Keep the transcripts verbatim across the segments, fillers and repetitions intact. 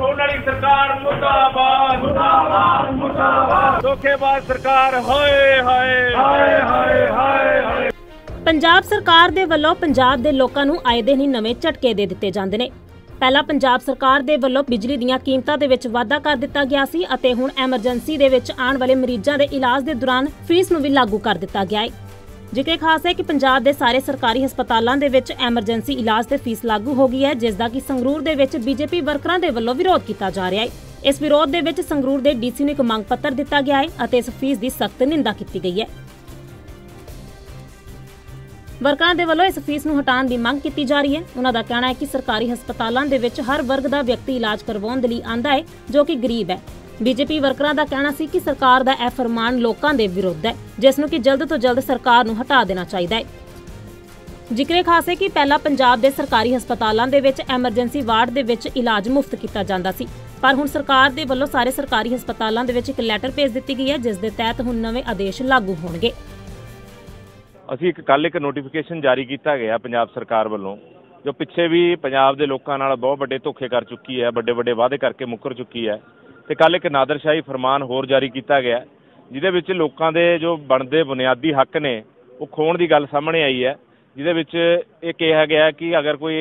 ਹੋਣ ਵਾਲੀ ਸਰਕਾਰ ਮੁਰਦਾਬਾਦ ਮੁਰਦਾਬਾਦ ਮੁਰਦਾਬਾਦ ਧੋਖੇਬਾਜ਼ ਸਰਕਾਰ ਹਾਏ ਹਾਏ ਹਾਏ ਹਾਏ ਹਾਏ। ਪੰਜਾਬ ਸਰਕਾਰ ਦੇ ਵੱਲੋਂ ਪੰਜਾਬ ਦੇ ਲੋਕਾਂ ਨੂੰ ਆਏ ਦਿਨ ਹੀ ਨਵੇਂ ਝਟਕੇ ਦੇ ਦਿੱਤੇ ਜਾਂਦੇ ਨੇ। ਪਹਿਲਾਂ ਪੰਜਾਬ ਸਰਕਾਰ ਦੇ ਵੱਲੋਂ ਬਿਜਲੀ ਦੀਆਂ ਕੀਮਤਾਂ ਦੇ ਵਿੱਚ ਵਾਧਾ ਕਰ ਦਿੱਤਾ ਗਿਆ ਸੀ ਅਤੇ ਹੁਣ ਐਮਰਜੈਂਸੀ ਦੇ ਵਿੱਚ ਆਉਣ ਵਾਲੇ ਮਰੀਜ਼ਾਂ ਦੇ ਇਲਾਜ ਦੇ ਦੌਰਾਨ ਫੀਸ ਨੂੰ ਵੀ ਲਾਗੂ ਕਰ ਦਿੱਤਾ ਗਿਆ ਹੈ। ਜ਼ਿਕਰ ਖਾਸ ਹੈ ਕਿ ਪੰਜਾਬ ਦੇ ਸਾਰੇ ਸਰਕਾਰੀ ਹਸਪਤਾਲਾਂ ਦੇ ਵਿੱਚ ਐਮਰਜੈਂਸੀ ਇਲਾਜ ਤੇ ਫੀਸ ਲਾਗੂ ਹੋ ਗਈ ਹੈ, ਜਿਸ ਦਾ ਕਿ ਸੰਗਰੂਰ ਦੇ ਵਿੱਚ ਬੀਜੇਪੀ ਵਰਕਰਾਂ ਦੇ ਵੱਲੋਂ ਵਿਰੋਧ ਕੀਤਾ ਜਾ ਰਿਹਾ ਹੈ। ਇਸ ਵਿਰੋਧ ਦੇ ਵਿੱਚ ਸੰਗਰੂਰ ਦੇ ਡੀਸੀ ਨੂੰ ਇੱਕ ਮੰਗ ਪੱਤਰ ਦਿੱਤਾ ਗਿਆ ਹੈ ਅਤੇ ਇਸ ਫੀਸ ਦੀ ਸਖਤ ਨਿੰਦਾ ਕੀਤੀ ਗਈ ਹੈ। ਵਰਕਰਾਂ ਦੇ ਵੱਲੋਂ ਇਸ ਫੀਸ ਨੂੰ ਹਟਾਉਣ ਦੀ ਮੰਗ ਕੀਤੀ ਜਾ ਰਹੀ ਹੈ। ਉਹਨਾਂ ਦਾ ਕਹਿਣਾ ਹੈ ਕਿ ਸਰਕਾਰੀ ਹਸਪਤਾਲਾਂ ਦੇ ਵਿੱਚ ਹਰ ਵਰਗ ਦਾ ਵਿਅਕਤੀ ਇਲਾਜ ਕਰਵਾਉਣ ਦੇ ਲਈ ਆਂਦਾ ਹੈ ਜੋ ਕਿ ਗਰੀਬ ਹੈ। ਬੀਜੇਪੀ ਵਰਕਰਾਂ ਦਾ ਕਹਿਣਾ ਸੀ ਕਿ ਸਰਕਾਰ ਦਾ ਇਹ ਫਰਮਾਨ ਲੋਕਾਂ ਦੇ ਵਿਰੁੱਧ ਹੈ, ਜਿਸ ਨੂੰ ਕਿ ਜਲਦ ਤੋਂ ਜਲਦ ਸਰਕਾਰ ਨੂੰ ਹਟਾ ਦੇਣਾ ਚਾਹੀਦਾ ਹੈ। ਜ਼ਿਕਰ ਖਾਸ ਹੈ ਕਿ ਪਹਿਲਾਂ ਪੰਜਾਬ ਦੇ ਸਰਕਾਰੀ ਹਸਪਤਾਲਾਂ ਦੇ ਵਿੱਚ ਐਮਰਜੈਂਸੀ ਵਾਰਡ ਦੇ ਵਿੱਚ ਇਲਾਜ ਮੁਫਤ ਕੀਤਾ ਜਾਂਦਾ ਸੀ, ਪਰ ਹੁਣ ਸਰਕਾਰ ਦੇ ਵੱਲੋਂ ਸਾਰੇ ਸਰਕਾਰੀ ਹਸਪਤਾਲਾਂ ਦੇ ਵਿੱਚ ਇੱਕ ਲੈਟਰ ਭੇਜ ਦਿੱਤੀ ਗਈ ਹੈ, ਜਿਸ ਦੇ ਤਹਿਤ ਹੁਣ ਨਵੇਂ ਆਦੇਸ਼ ਲਾਗੂ ਹੋਣਗੇ। ਅਸੀਂ ਇੱਕ ਕੱਲ੍ਹ ਇੱਕ ਨੋਟੀਫਿਕੇਸ਼ਨ ਜਾਰੀ ਕੀਤਾ ਗਿਆ ਪੰਜਾਬ ਸਰਕਾਰ ਵੱਲੋਂ, ਜੋ ਪਿੱਛੇ ਵੀ ਪੰਜਾਬ ਦੇ ਲੋਕਾਂ ਨਾਲ ਬਹੁਤ ਵੱਡੇ ਧੋਖੇ ਕਰ ਚੁੱਕੀ ਹੈ, ਵੱਡੇ ਵੱਡੇ ਵਾਅਦੇ ਕਰਕੇ ਮੁੱਕਰ ਚੁੱਕੀ ਹੈ। ਤੇ ਕੱਲ੍ਹ ਇੱਕ ਨਾਦਰਸ਼ਾਹੀ ਫਰਮਾਨ ਹੋਰ ਜਾਰੀ ਕੀਤਾ ਗਿਆ, ਜਿਹਦੇ ਵਿੱਚ ਲੋਕਾਂ ਦੇ ਜੋ ਬਣਦੇ ਬੁਨਿਆਦੀ ਹੱਕ ਨੇ ਉਹ ਖੋਹਣ ਦੀ ਗੱਲ ਸਾਹਮਣੇ ਆਈ ਹੈ। ਜਿਹਦੇ ਵਿੱਚ ਇਹ ਕਿਹਾ ਗਿਆ ਕਿ ਅਗਰ ਕੋਈ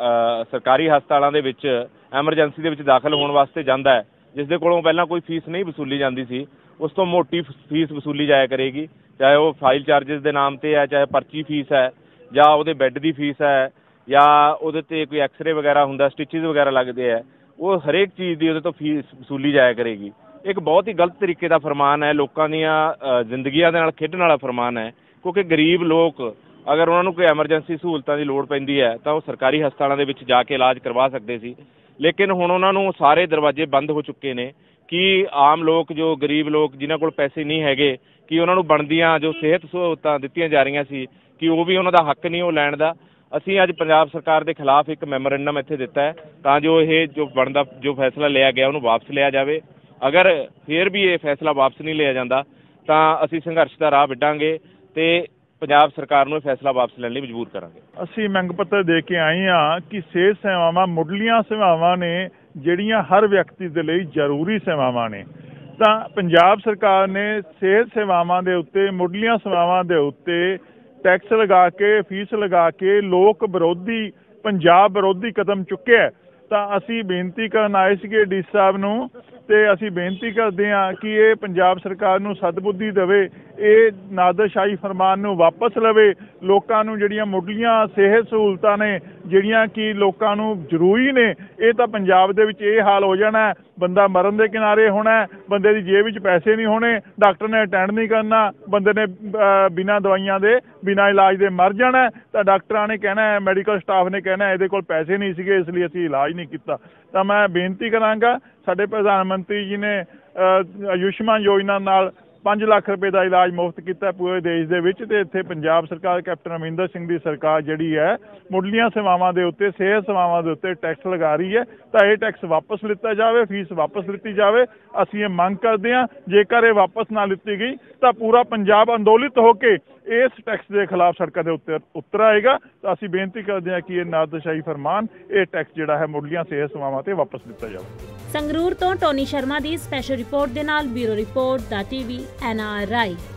ਸਰਕਾਰੀ ਹਸਪਤਾਲਾਂ ਦੇ ਵਿੱਚ ਐਮਰਜੈਂਸੀ ਦੇ ਵਿੱਚ ਦਾਖਲ ਹੋਣ ਵਾਸਤੇ ਜਾਂਦਾ ਹੈ, ਜਿਸ ਦੇ ਕੋਲੋਂ ਪਹਿਲਾਂ ਕੋਈ ਫੀਸ ਨਹੀਂ ਵਸੂਲੀ ਜਾਂਦੀ ਸੀ, ਉਸ ਤੋਂ ਮੋਟੀ ਫੀਸ ਵਸੂਲੀ ਜਾਇਆ ਕਰੇਗੀ, ਚਾਹੇ ਉਹ ਫਾਈਲ ਚਾਰਜਿਸ ਦੇ ਨਾਮ 'ਤੇ ਹੈ, ਚਾਹੇ ਪਰਚੀ ਫੀਸ ਹੈ, ਜਾਂ ਉਹਦੇ ਬੈੱਡ ਦੀ ਫੀਸ ਹੈ, ਜਾਂ ਉਹਦੇ 'ਤੇ ਕੋਈ ਐਕਸਰੇ ਵਗੈਰਾ ਹੁੰਦਾ, ਸਟਿਚਿਸ ਵਗੈਰਾ ਲੱਗਦੇ ਹੈ, ਉਹ ਹਰੇਕ ਚੀਜ਼ ਦੀ ਉਹਦੇ ਤੋਂ ਫੀਸ ਵਸੂਲੀ ਜਾਇਆ ਕਰੇਗੀ। ਇੱਕ ਬਹੁਤ ਹੀ ਗਲਤ ਤਰੀਕੇ ਦਾ ਫਰਮਾਨ ਹੈ, ਲੋਕਾਂ ਦੀਆਂ ਜ਼ਿੰਦਗੀਆਂ ਦੇ ਨਾਲ ਖੇਡਣ ਵਾਲਾ ਫਰਮਾਨ ਹੈ। ਕਿਉਂਕਿ ਗਰੀਬ ਲੋਕ ਅਗਰ ਉਹਨਾਂ ਨੂੰ ਕੋਈ ਐਮਰਜੈਂਸੀ ਸਹੂਲਤਾਂ ਦੀ ਲੋੜ ਪੈਂਦੀ ਹੈ ਤਾਂ ਉਹ ਸਰਕਾਰੀ ਹਸਪਤਾਲਾਂ ਦੇ ਵਿੱਚ ਜਾ ਕੇ ਇਲਾਜ ਕਰਵਾ ਸਕਦੇ ਸੀ, ਲੇਕਿਨ ਹੁਣ ਉਹਨਾਂ ਨੂੰ ਸਾਰੇ ਦਰਵਾਜ਼ੇ ਬੰਦ ਹੋ ਚੁੱਕੇ ਨੇ ਕਿ ਆਮ ਲੋਕ, ਜੋ ਗਰੀਬ ਲੋਕ ਜਿਨ੍ਹਾਂ ਕੋਲ ਪੈਸੇ ਨਹੀਂ ਹੈਗੇ, ਕਿ ਉਹਨਾਂ ਨੂੰ ਬਣਦੀਆਂ ਜੋ ਸਿਹਤ ਸਹੂਲਤਾਂ ਦਿੱਤੀਆਂ ਜਾ ਰਹੀਆਂ ਸੀ ਕਿ ਉਹ ਵੀ ਉਹਨਾਂ ਦਾ ਹੱਕ ਨਹੀਂ ਉਹ ਲੈਣ ਦਾ। ਅਸੀਂ ਅੱਜ ਪੰਜਾਬ ਸਰਕਾਰ ਦੇ ਖਿਲਾਫ ਇੱਕ ਮੈਮੋਰੈਂਡਮ ਇੱਥੇ ਦਿੱਤਾ ਹੈ ਤਾਂ ਜੋ ਇਹ ਜੋ ਬਣਦਾ ਜੋ ਫੈਸਲਾ ਲਿਆ ਗਿਆ ਉਹਨੂੰ ਵਾਪਸ ਲਿਆ ਜਾਵੇ। ਅਗਰ ਫਿਰ ਵੀ ਇਹ ਫੈਸਲਾ ਵਾਪਸ ਨਹੀਂ ਲਿਆ ਜਾਂਦਾ ਤਾਂ ਅਸੀਂ ਸੰਘਰਸ਼ ਦਾ ਰਾਹ ਵਿੱਢਾਂਗੇ ਤੇ ਪੰਜਾਬ ਸਰਕਾਰ ਨੂੰ ਇਹ ਫੈਸਲਾ ਵਾਪਸ ਲੈਣ ਲਈ ਮਜਬੂਰ ਕਰਾਂਗੇ। ਅਸੀਂ ਮੰਗ ਪੱਤਰ ਦੇ ਕੇ ਆਏ ਹਾਂ ਕਿ ਸਿਹਤ ਸੇਵਾਵਾਂ ਮੁੱਢਲੀਆਂ ਸੇਵਾਵਾਂ ਨੇ, ਜਿਹੜੀਆਂ ਹਰ ਵਿਅਕਤੀ ਦੇ ਲਈ ਜ਼ਰੂਰੀ ਸੇਵਾਵਾਂ ਨੇ, ਤਾਂ ਪੰਜਾਬ ਸਰਕਾਰ ਨੇ ਸਿਹਤ ਸੇਵਾਵਾਂ ਦੇ ਉੱਤੇ, ਮੁੱਢਲੀਆਂ ਸੇਵਾਵਾਂ ਦੇ ਉੱਤੇ ਟੈਕਸ ਲਗਾ ਕੇ, ਫੀਸ ਲਗਾ ਕੇ ਲੋਕ ਵਿਰੋਧੀ, ਪੰਜਾਬ ਵਿਰੋਧੀ ਕਦਮ ਚੁੱਕਿਆ। ਤਾਂ ਅਸੀਂ ਬੇਨਤੀ ਕਰਨ ਆਏ ਸੀਗੇ ਡੀ ਸਾਹਿਬ ਨੂੰ, ਤੇ ਅਸੀਂ ਬੇਨਤੀ ਕਰਦੇ ਹਾਂ ਕਿ ਇਹ ਪੰਜਾਬ ਸਰਕਾਰ ਨੂੰ ਸਦਬੁੱਧੀ ਦੇਵੇ, ਇਹ ਨਾਦਰਸ਼ਾਹੀ ਫਰਮਾਨ ਨੂੰ ਵਾਪਸ ਲਵੇ। ਲੋਕਾਂ ਨੂੰ ਜਿਹੜੀਆਂ ਮੁੱਢਲੀਆਂ ਸਿਹਤ ਸਹੂਲਤਾਂ ਨੇ, ਜਿਹੜੀਆਂ ਕਿ ਲੋਕਾਂ ਨੂੰ ਜ਼ਰੂਰੀ ਨੇ, ਇਹ ਤਾਂ ਪੰਜਾਬ ਦੇ ਵਿੱਚ ਇਹ ਹਾਲ ਹੋ ਜਾਣਾ, ਬੰਦਾ ਮਰਨ ਦੇ ਕਿਨਾਰੇ ਹੋਣਾ, ਬੰਦੇ ਦੀ ਜੇਬ ਵਿੱਚ ਪੈਸੇ ਨਹੀਂ ਹੋਣੇ, ਡਾਕਟਰ ਨੇ ਅਟੈਂਡ ਨਹੀਂ ਕਰਨਾ, ਬੰਦੇ ਨੇ ਬਿਨਾਂ ਦਵਾਈਆਂ ਦੇ, ਬਿਨਾਂ ਇਲਾਜ ਦੇ ਮਰ ਜਾਣਾ। ਤਾਂ ਡਾਕਟਰਾਂ ਨੇ ਕਹਿਣਾ, ਮੈਡੀਕਲ ਸਟਾਫ ਨੇ ਕਹਿਣਾ ਇਹਦੇ ਕੋਲ ਪੈਸੇ ਨਹੀਂ ਸੀਗੇ, ਇਸ ਲਈ ਅਸੀਂ ਇਲਾਜ ਨਹੀਂ ਕੀਤਾ। ਤਾਂ ਮੈਂ ਬੇਨਤੀ ਕਰਾਂਗਾ, ਸਾਡੇ ਪ੍ਰਧਾਨ ਮੰਤਰੀ ਜੀ ਨੇ ਆਯੁਸ਼ਮਾਨ ਯੋਜਨਾ ਨਾਲ ਪੰਜ ਲੱਖ ਰੁਪਏ ਦਾ ਇਲਾਜ ਮੁਫਤ ਕੀਤਾ ਪੂਰੇ ਦੇਸ਼ ਦੇ ਵਿੱਚ, ਤੇ ਇੱਥੇ ਪੰਜਾਬ ਸਰਕਾਰ, ਕੈਪਟਨ ਅਮਰਿੰਦਰ ਸਿੰਘ ਦੀ ਸਰਕਾਰ ਜਿਹੜੀ ਹੈ ਮੁੱਢਲੀਆਂ ਸੇਵਾਵਾਂ ਦੇ ਉੱਤੇ, ਸਿਹਤ ਸੇਵਾਵਾਂ ਦੇ ਉੱਤੇ ਟੈਕਸ ਲਗਾ ਰਹੀ ਹੈ। ਤਾਂ ਇਹ ਟੈਕਸ ਵਾਪਸ ਲਿੱਤਾ ਜਾਵੇ, ਫੀਸ ਵਾਪਸ ਲਿੱਤੀ ਜਾਵੇ। ਅਸੀਂ ਇਹ ਮੰਗ ਕਰਦੇ ਹਾਂ, ਜੇਕਰ ਇਹ ਵਾਪਸ ਨਾ ਲਿੱਤੀ ਗਈ ਤਾਂ ਪੂਰਾ ਪੰਜਾਬ ਅੰਦੋਲਿਤ ਹੋ ਕੇ ਇਸ ਟੈਕਸ ਦੇ ਖਿਲਾਫ ਸੜਕਾਂ ਦੇ ਉੱਤੇ ਉਤਰ ਆਏਗਾ। ਤਾਂ ਅਸੀਂ ਬੇਨਤੀ ਕਰਦੇ ਹਾਂ ਕਿ ਇਹ ਨਾਦਰਸ਼ਾਹੀ ਫਰਮਾਨ, ਇਹ ਟੈਕਸ ਜਿਹੜਾ ਹੈ ਮੁੱਢਲੀਆਂ ਸਿਹਤ ਸੇਵਾਵਾਂ ਤੇ ਵਾਪਸ ਲਿੱਤਾ ਜਾਵੇ। ਸੰਗਰੂਰ ਤੋਂ ਟੋਨੀ ਸ਼ਰਮਾ ਦੀ ਸਪੈਸ਼ਲ ਰਿਪੋਰਟ ਦੇ ਨਾਲ ਬਿਊਰੋ ਰਿਪੋਰਟ ਦਾ ਟੀਵੀ ਐਨ ਆਰ ਆਈ।